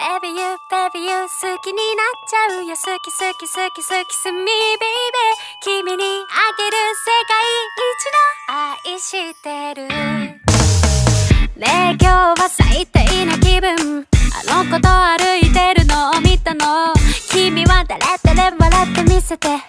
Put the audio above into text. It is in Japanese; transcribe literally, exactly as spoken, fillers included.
Baby you, baby you 好きになっちゃうよ好き好き好き好きすみ baby 君にあげる世界一の愛してるねえ今日は最低な気分あの子と歩いてるのを見たの君は誰誰笑ってみせて